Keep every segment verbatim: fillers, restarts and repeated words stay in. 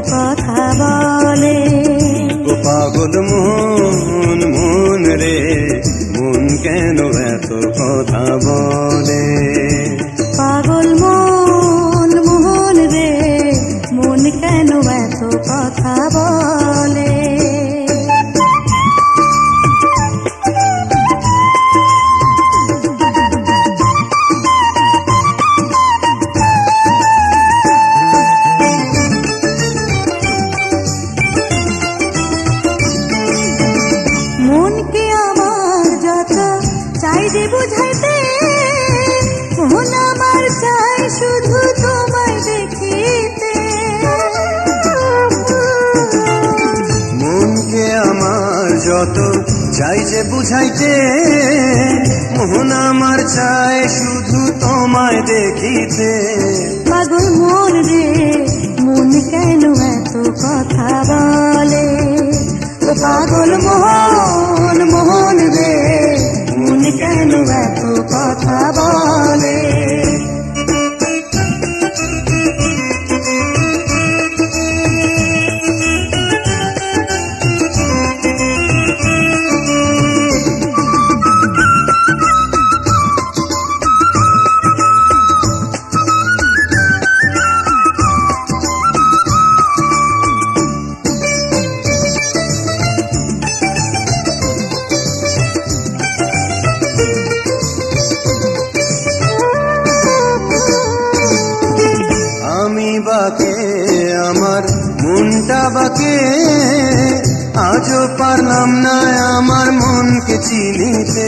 কথা বলে। ও পাগল মন মন রে, মন কেন এত কথা বলে? পাগল মন মোহন রে, মন কেন এত কথা বলে? মনকে আমার যত চাই যে বুঝাইতে, মন আমার চাই শুধু তোমায় দেখিতে। মনকে আমার যত চাই যে বুঝাইতে, মন আমার চাই শুধু তোমায় দেখিতে। পাগল মন রে, মন কেন এত কথা বলে? ও পাগল মোহন মোহন রে, মন কেন এত কথা বলে? আমি বাকে আমার মনটা বাকে, আজও পারলাম না আমার মনকে চিনিতে।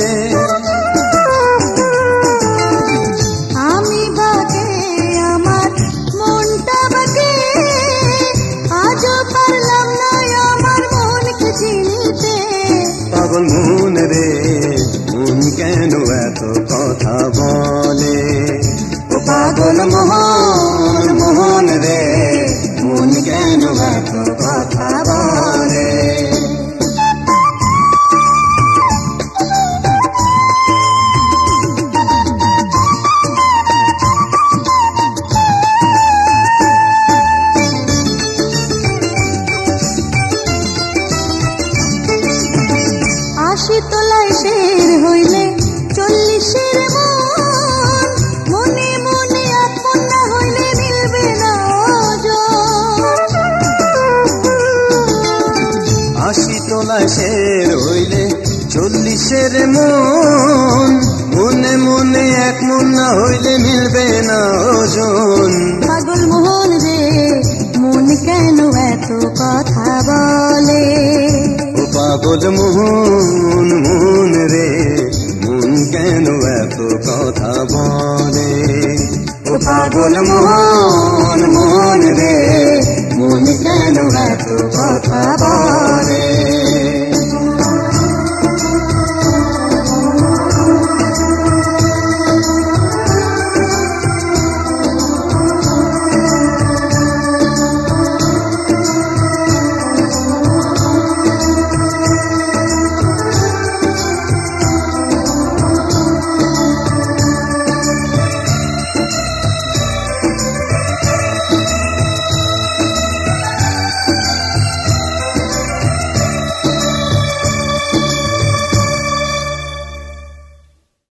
আমি বাকে আমার মনটা বাকে, আজও পারলাম না আমার মনকে চিনিতে। পাগল মন রে, মন কেন এত কথা বলে? ও পাগল মোহন মোহন রে, মন কেন এত কথা বলে? আশি তোলায় শের হইলে চল্লিশের মন, মনে মনে আপন না হইলে মিলবে না ওজন। আশি তোলায় শের হইলে চল্লিশের মন, মনে মনে এক মন না হইলে মিলবে না ওজন। পাগল মোহন রে, মন কেন এত কথা বলে? ও পাগল মোহন মোহন রে, মন কেন এত কথা বলে? ও পাগল মোহন